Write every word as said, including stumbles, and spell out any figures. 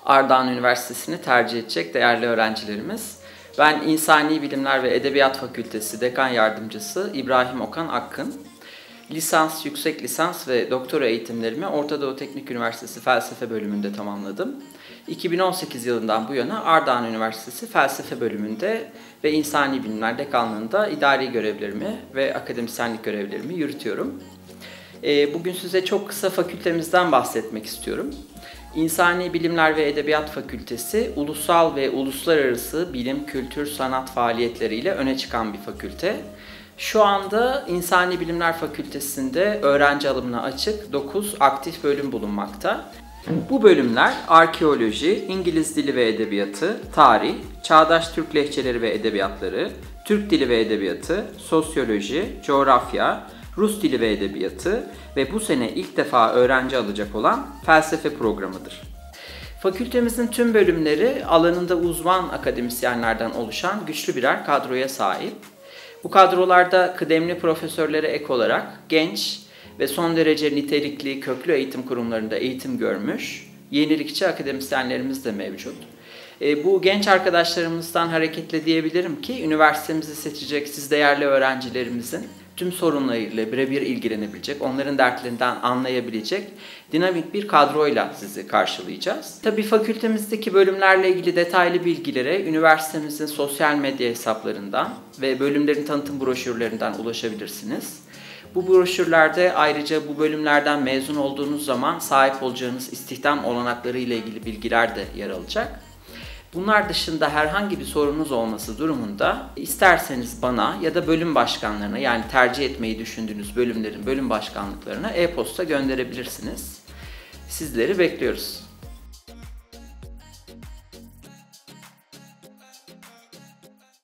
Ardahan Üniversitesi'ni tercih edecek değerli öğrencilerimiz. Ben İnsani Bilimler ve Edebiyat Fakültesi Dekan Yardımcısı İbrahim Okan Akkın. Lisans, yüksek lisans ve doktora eğitimlerimi Orta Doğu Teknik Üniversitesi Felsefe bölümünde tamamladım. iki bin on sekiz yılından bu yana Ardahan Üniversitesi Felsefe bölümünde ve İnsani Bilimler Dekanlığı'nda idari görevlerimi ve akademisyenlik görevlerimi yürütüyorum. Bugün size çok kısa fakültemizden bahsetmek istiyorum. İnsani Bilimler ve Edebiyat Fakültesi, ulusal ve uluslararası bilim, kültür, sanat faaliyetleriyle öne çıkan bir fakülte. Şu anda İnsani Bilimler Fakültesi'nde öğrenci alımına açık dokuz aktif bölüm bulunmakta. Bu bölümler arkeoloji, İngiliz dili ve edebiyatı, tarih, çağdaş Türk lehçeleri ve edebiyatları, Türk dili ve edebiyatı, sosyoloji, coğrafya, Rus dili ve edebiyatı ve bu sene ilk defa öğrenci alacak olan felsefe programıdır. Fakültemizin tüm bölümleri alanında uzman akademisyenlerden oluşan güçlü birer kadroya sahip. Bu kadrolarda kıdemli profesörlere ek olarak genç ve son derece nitelikli köklü eğitim kurumlarında eğitim görmüş yenilikçi akademisyenlerimiz de mevcut. E, bu genç arkadaşlarımızdan hareketle diyebilirim ki üniversitemizi seçecek siz değerli öğrencilerimizin tüm sorunlarıyla birebir ilgilenebilecek, onların dertlerinden anlayabilecek dinamik bir kadroyla sizi karşılayacağız. Tabii fakültemizdeki bölümlerle ilgili detaylı bilgilere üniversitemizin sosyal medya hesaplarından ve bölümlerin tanıtım broşürlerinden ulaşabilirsiniz. Bu broşürlerde ayrıca bu bölümlerden mezun olduğunuz zaman sahip olacağınız istihdam olanakları ile ilgili bilgiler de yer alacak. Bunlar dışında herhangi bir sorunuz olması durumunda isterseniz bana ya da bölüm başkanlarına, yani tercih etmeyi düşündüğünüz bölümlerin bölüm başkanlıklarına e-posta gönderebilirsiniz. Sizleri bekliyoruz.